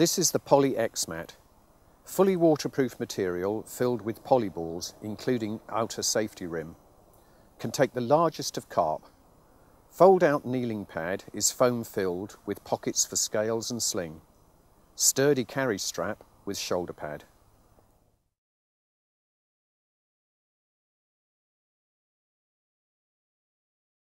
This is the Poly X mat, fully waterproof material filled with polyballs, including outer safety rim. Can take the largest of carp. Fold out kneeling pad is foam filled with pockets for scales and sling. Sturdy carry strap with shoulder pad.